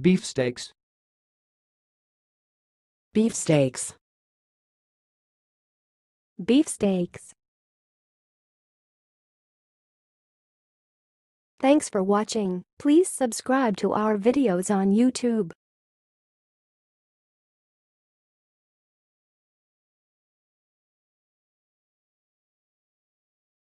Beefsteaks. Beefsteaks. Beefsteaks. Thanks for watching. Please subscribe to our videos on YouTube.